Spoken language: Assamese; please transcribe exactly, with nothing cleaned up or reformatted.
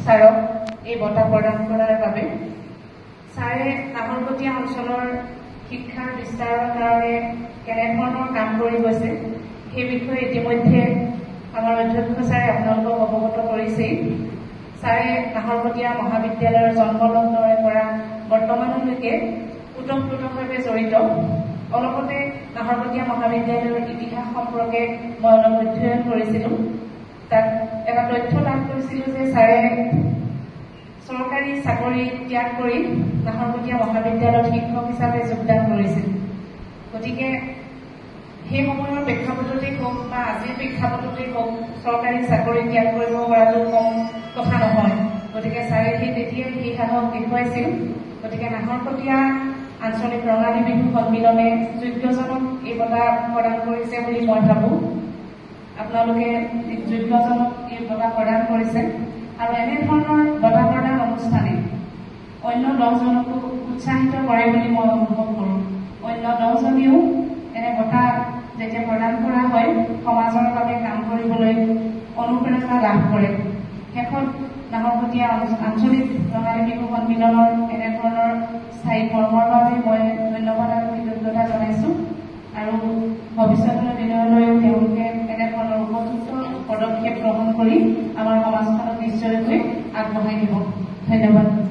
ছাৰক এই বঁটা প্ৰদান কৰাৰ বাবে। ছাৰে নাহৰকটীয়া অঞ্চলৰ শিক্ষাৰ বিস্তাৰৰ কাৰণে কেনেধৰণৰ কাম কৰি গৈছে সেই বিষয়ে ইতিমধ্যে আমাৰ অধ্যক্ষ ছাৰে আপোনালোকক অৱগত কৰিছেই। ছাৰে নাহৰকটীয়া মহাবিদ্যালয়ৰ জন্মলগ্নৰে পৰা বৰ্তমানলৈকে ওতঃপ্ৰোতভাৱে জড়িত। অলপতে নাহৰকটীয়া মহাবিদ্যালয়ৰ ইতিহাস সম্পৰ্কে মই অলপ অধ্যয়ন কৰিছিলোঁ। তাত এটা তথ্য লাভ কৰিছিলোঁ যে ছাৰে চৰকাৰী চাকৰি ত্যাগ কৰি নাহৰকটীয়া মহাবিদ্যালয়ত শিক্ষক হিচাপে যোগদান কৰিছিল। গতিকে সেই সময়ৰ প্ৰেক্ষাপটতেই হওক বা আজিৰ প্ৰেক্ষাপটতেই হওক চৰকাৰী চাকৰি ত্যাগ কৰিব পৰাটো কম কথা নহয়। গতিকে ছাৰে সেই তেতিয়াই সেই সাহস দেখুৱাইছিল। গতিকে নাহৰকটীয়া আঞ্চলিক ৰঙালী বিহু সন্মিলনে যোগ্যজনক এই বঁটা প্ৰদান কৰিছে বুলি মই ভাবোঁ। আপোনালোকে যোগ্যজনক এই বঁটা প্ৰদান কৰিছে আৰু এনেধৰণৰ বঁটা প্ৰদান অনুষ্ঠানে অন্য দহজনকো উৎসাহিত কৰে বুলি মই অনুভৱ কৰোঁ। অন্য দহজনেও এনে বঁটা যেতিয়া প্ৰদান কৰা হয় সমাজৰ বাবে কাম কৰিবলৈ অনুপ্ৰেৰণা লাভ কৰে। শেষত নাহৰকটীয়া আঞ্চলিক ৰঙালী বিহু সন্মিলনৰ এনেধৰণৰ স্থায়ী কৰ্মৰ বাবে মই ধন্যবাদ আৰু কৃতজ্ঞতা জনাইছোঁ আৰু ভৱিষ্যতৰ দিনলৈও তেওঁলোকে এনেধৰণৰ উপযুক্ত পদক্ষেপ গ্ৰহণ কৰি আমাৰ সমাজখনক নিশ্চয়কৈ আগবঢ়াই নিব। ধন্যবাদ।